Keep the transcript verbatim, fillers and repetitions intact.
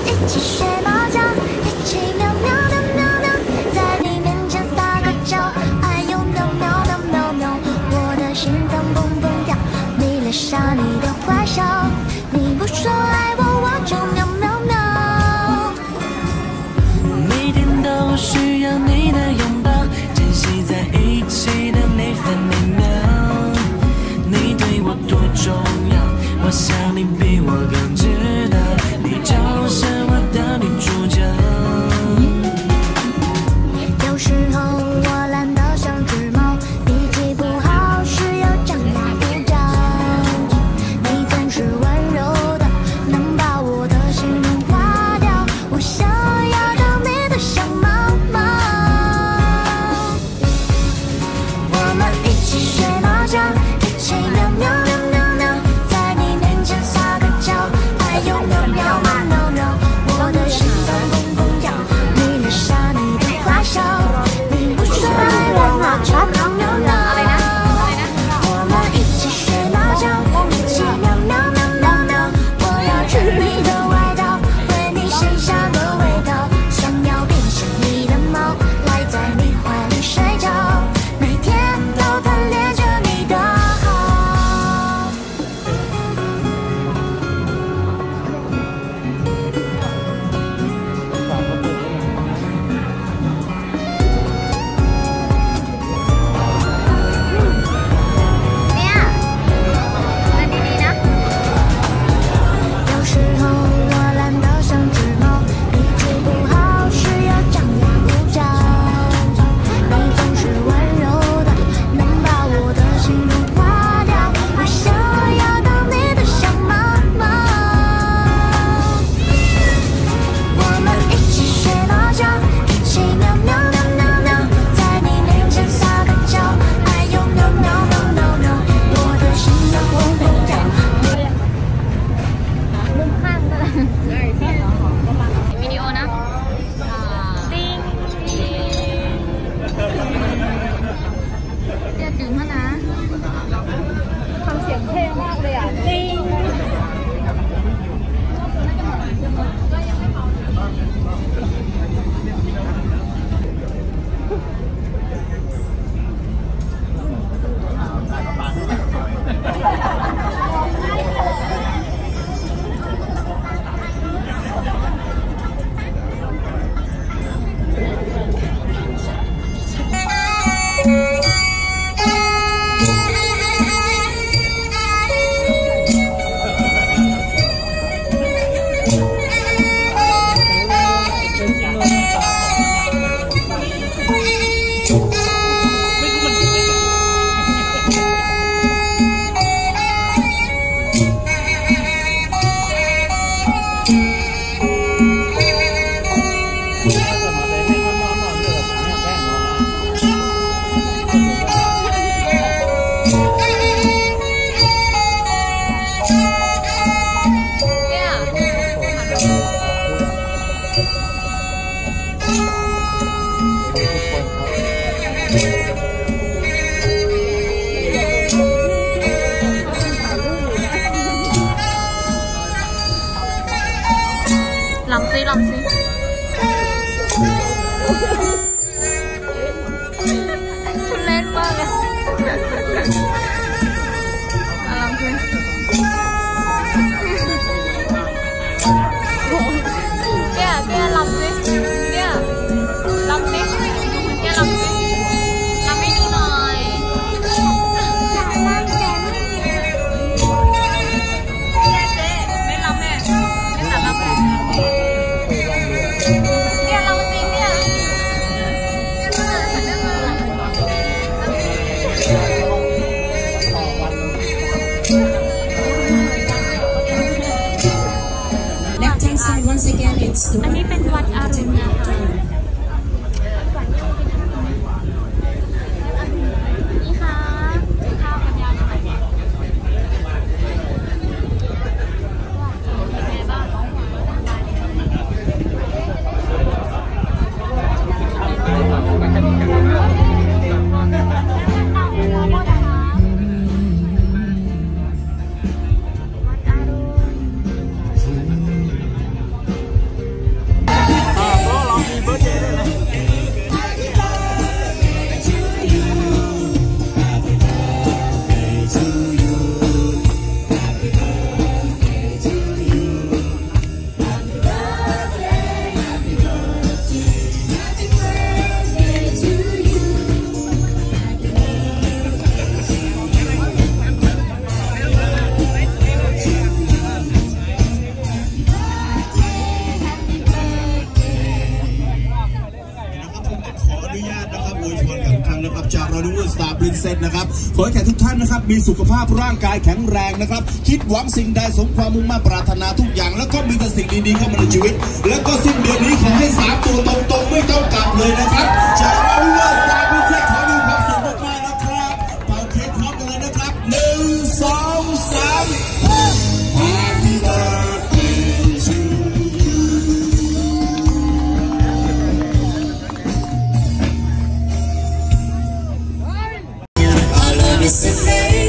一起学猫叫，一起喵喵喵喵喵，在你面前撒个娇，哎呦喵喵喵喵喵，我的心脏蹦蹦跳，迷恋上你的坏笑，你不说爱我，我就喵喵喵。 每天都需要你的拥抱，珍惜在一起的每分每秒。你对我多重要，我想你比我更知道，你就是我的女主角。 有时候我懒得像只猫，脾气不好时又张牙舞爪，你总是温柔的，能把我的心融化掉，我想要当你的小猫猫。我们一起学猫叫，一起喵喵喵喵喵，在你面前撒个娇，哎呦喵喵喵喵喵，我的心脏蹦蹦跳，迷恋上你的坏笑，你不说爱我，我就喵喵喵。我们一起学猫叫，一起喵喵喵喵喵，我要吃你的外套，闻你身上的味道，想要变成你的猫，赖在你怀里睡觉，每天都贪恋着你的好。有时候我懒得像只猫，脾气不好时又张牙舞爪，你总是温柔的，能把我的心融化掉，我想要当你的小猫猫。我们一起学猫叫，一起喵喵喵喵喵，在你面前撒个娇，哎呦喵喵喵喵喵，我的心脏蹦蹦跳。 วิดีโอนะติ้งเดี๋ยวดึงมานะทำเสียงเท่มากเลยอ่ะติ้งลองซิลองซิทุเล่นมากเลยลองซิเนี่ยเนี่ยลองซิเนี่ยลองซิเนี่ยลองซิลองให้ดูหน่อยไม่ลองแม่ไม่ตัดลองแม่เนี่ยลองซิเนี่ยอันนี้เป็นวัดอรุณนะคะนี่ค่ะข้าวกันยังเป็นไงบ้างวัดอรุณพรกับทุกท่านนะครับจากราดิโอสตาร์ปรินเซสนะครับขอให้แก่ทุกท่านนะครับมีสุขภาพร่างกายแข็งแรงนะครับคิดหวังสิ่งใดสมความมุ่งมั่นปรารถนาทุกอย่างแล้วก็มีแต่สิ่งดีๆเข้ามาในชีวิตแล้วก็สิ้นเดือนนี้ขอให้สามตัวตรงๆไม่ต้องกลับเลยนะครับจากราดิโอสตาร์ปรินเซสขอมีความสุขมากๆนะครับเป่าเค้กพร้อมกันเลยนะครับหนึ่งสองสาม Happy birthday to you Our love is a fairy